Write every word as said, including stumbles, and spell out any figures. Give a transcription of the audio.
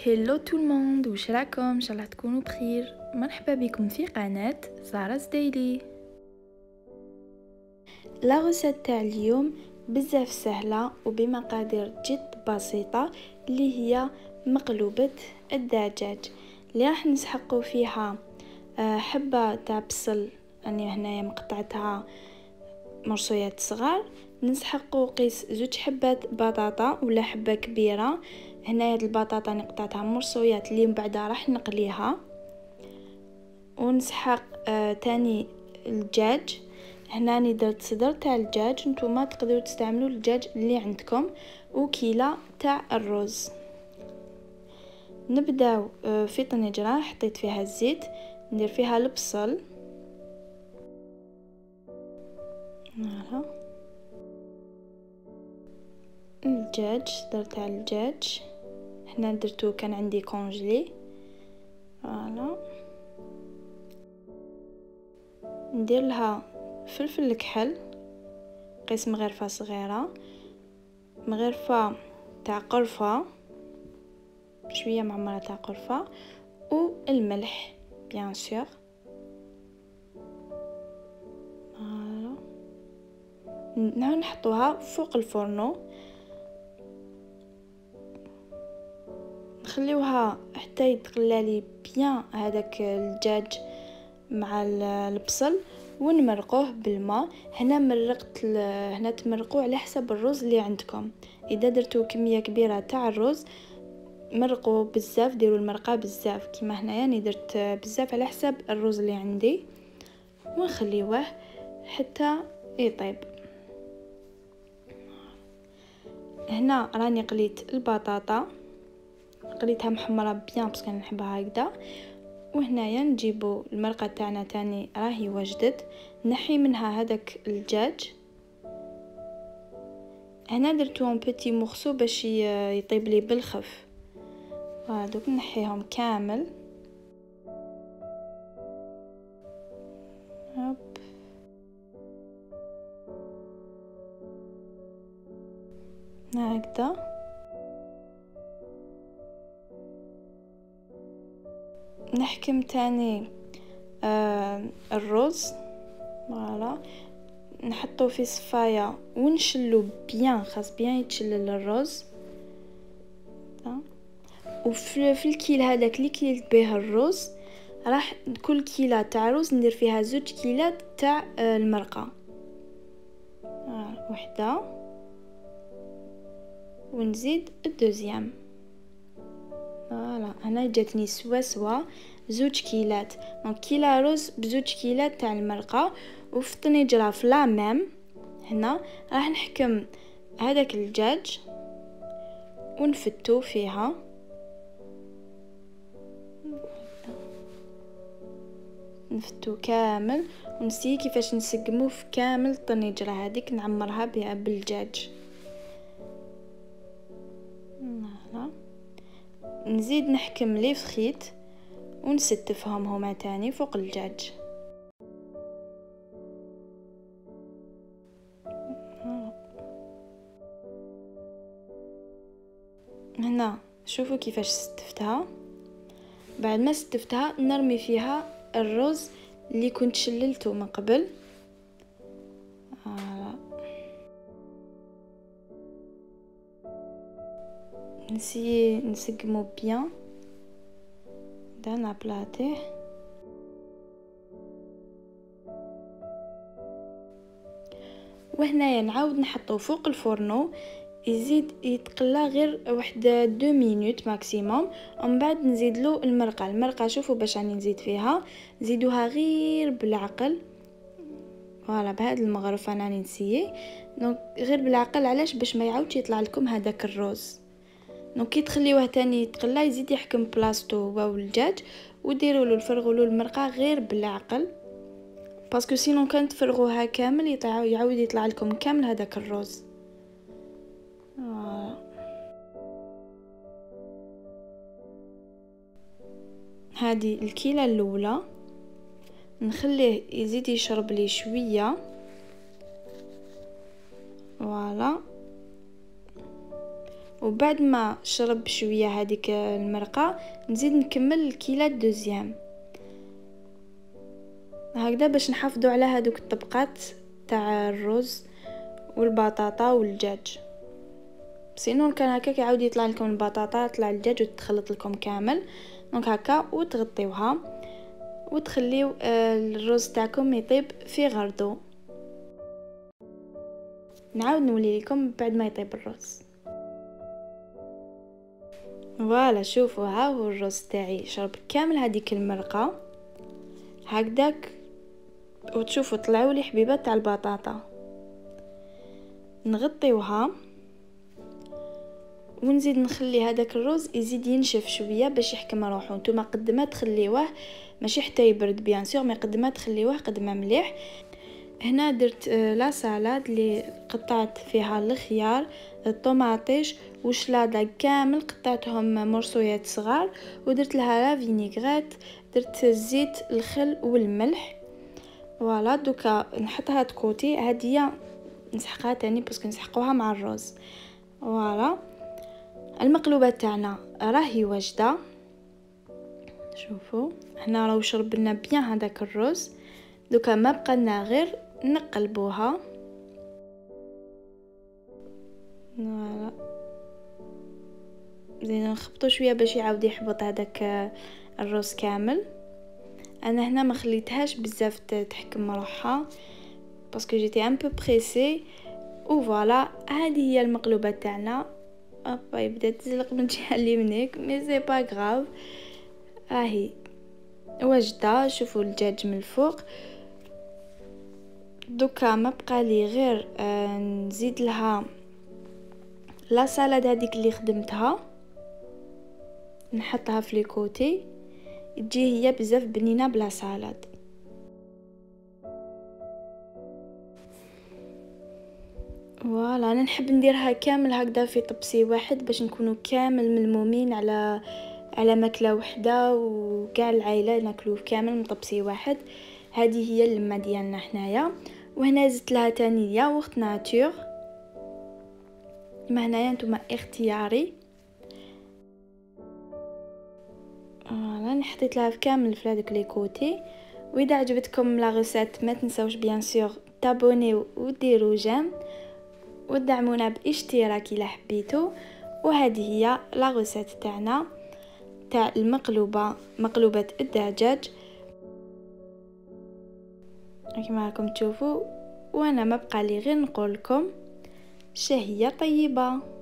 هلو تو الموند، واش راكم؟ ان شاء الله تكونوا بخير. مرحبا بكم في قناه زهرة ديلي. لا غوسيت تاع اليوم بزاف سهله وبمقادير جد بسيطه، اللي هي مقلوبه الدجاج اللي راح نسحقوا فيها حبه تاع بصل، اني هنايا مقطعتها مرصويات صغار. نسحقوا قيس زوج حبات بطاطا ولا حبه كبيره. هنا هاد البطاطا نقطعتها مرصويات اللي من بعد راح نقليها. ونسحق آه تاني الدجاج. هنا راني درت صدر تاع الدجاج، نتوما تقدروا تستعملوا الدجاج اللي عندكم. وكيله تاع الرز. نبداو آه في طنجره حطيت فيها الزيت، ندير فيها البصل. فوالا الدجاج، صدر تاع الدجاج هنا درتو كان عندي كونجلي. فوالا ندير لها فلفل الكحل قيس مغرفه صغيره، مغرفه تاع قرفه شويه معمره تاع قرفه، والملح بيان سور. فوالا نحاول نحطوها فوق الفرنو، نخليوها حتى يتقلالي بيان هذاك الدجاج مع البصل، ونمرقوه بالماء. هنا مرقت هنا تمرقوا على حسب الرز اللي عندكم. اذا درتو كميه كبيره تاع الرز مرقوا بزاف، ديروا المرقه بزاف كيما هنايا يعني درت بزاف على حسب الرز اللي عندي. ونخليوه حتى يطيب. هنا راني قليت البطاطا، قليتها محمره بيان باسكو نحبها هكذا. وهنايا نجيبو المرقه تاعنا تاني راهي وجدت، نحي منها هذاك الدجاج. هنا درتوهم بيتي مورسو باش يطيب لي بالخف. هادوك نحيهم كامل. هوب هكذا. نحكم تاني آه الرز. فوالا نحطو في صفايه ونشلو بيان، خاص بيان يتشلل الرز. وفي في الكيل هذاك اللي كيلت به الرز راح كل كيله تاع رز ندير فيها زوج كيلات تاع المرقه. آه وحده ونزيد الدوزيام. فوالا هنا جاتني سوا سوا زوج كيلات، دونك كيله رز بزوج كيلات تاع المرقه. وفي الطنجره في لا ميم هنا راح نحكم هذاك الدجاج ونفتو فيها. نفتو كامل ونسي كيفاش نسقمو في كامل الطنجره هذيك، نعمرها بها بالدجاج. نزيد نحكم لي فخيت ونستفهم هما تاني فوق الدجاج. هنا شوفوا كيفاش ستفتها. بعد ما ستفتها نرمي فيها الرز اللي كنت شللته من قبل. آه. نسي نسقمو بيان دا نابلاطيه. وهنايا نعاود نحطو فوق الفرنو يزيد يتقلى غير واحد دو مينوت ماكسيموم. ومن بعد نزيدلو المرقه. المرقه شوفوا باش راني نزيد فيها، زيدوها غير بالعقل. فوالا بهاد المغرفه راني نسيي، دونك غير بالعقل. علاش؟ باش ما يعاودش يطلع لكم هذاك الرز. دونك كي تخليوه تاني يتقلى يزيد يحكم بلاصتو هو والدجاج. وديروا له الفرغوا له المرقه غير بالعقل، باسكو سينون كان تفرغوها كامل يطلع يعاود يطلع لكم كامل هذاك الرز. آه. هذه الكيله الاولى نخليه يزيد يشرب لي شويه. فوالا وبعد ما شرب شويه هذيك المرقه نزيد نكمل الكيلات دوزيام هكذا باش نحافظوا على هذوك الطبقات تاع الرز والبطاطا والدجاج. سينو كان هكا يعاود يطلع لكم البطاطا يطلع الدجاج وتخلط لكم كامل. دونك هكا وتغطيوها وتخليو الرز تاعكم يطيب في غردو. نعاود نولي لكم بعد ما يطيب الرز. فوالا شوفوا ها هو الرز تاعي شرب كامل هذيك المرقه هكذاك. وتشوفوا طلعوا لي حبيبات تاع البطاطا. نغطيوها ونزيد نخلي هذاك الرز يزيد ينشف شويه باش يحكم روحو. نتوما قد ما تخليوه ماشي حتى يبرد بيان سور مي قد ما تخليوه قد ما مليح. هنا درت لا سالاد اللي قطعت فيها الخيار الطوماطيش وشلاضه كامل قطعتهم مرصويات صغار ودرت لها لا فينيغريت درت الزيت الخل والملح. فوالا دوكا نحطها تكوتي هاديه نسحقها تاني باسكو نسحقوها مع الرز. فوالا المقلوبه تاعنا راهي واجده. شوفوا هنا راهو شرب لنا بيان هذاك الرز. دوكا ما بقى لنا غير نقلبوها. فوالا زين نخبطوا شويه باش يعاود يحبط هذاك الرز كامل. انا هنا ما خليتهاش بزاف تحكم روحها باسكو جيتي ان بو بريسي. وفوالا هذه هي المقلوبه تاعنا. ابا يبدا تزلق من الجهه اليمنيك مي سي با غراف. اهي واجده. شوفوا الدجاج من الفوق. دوكا ما بقى لي غير آه نزيد لها لا سالاد هذيك اللي خدمتها نحطها في لي كوتي تجي هي بزاف بنينه بلا سالاد. فوالا انا نحب نديرها كامل هكذا في طبسي واحد باش نكونوا كامل ملمومين على على ماكله وحده وكاع العائله ناكلوه كامل من طبسي واحد. هذه هي اللمه ديالنا حنايا. وهنا زدت لها تاني ياغورت ناتور. ما هنايا نتوما اختياري. فوالا نحطيت لها كامل في هذوك لي كوتي. واذا عجبتكم لا ريسيت ما تنساوش بيان سور تابونيو وديروا جيم ودعمونا باشتراك الا حبيتو. وهذه هي لا ريسيت تاعنا تاع المقلوبه مقلوبه الدجاج كما راكم تشوفوا. وانا ما بقى لي غير نقول لكم شهيه طيبه.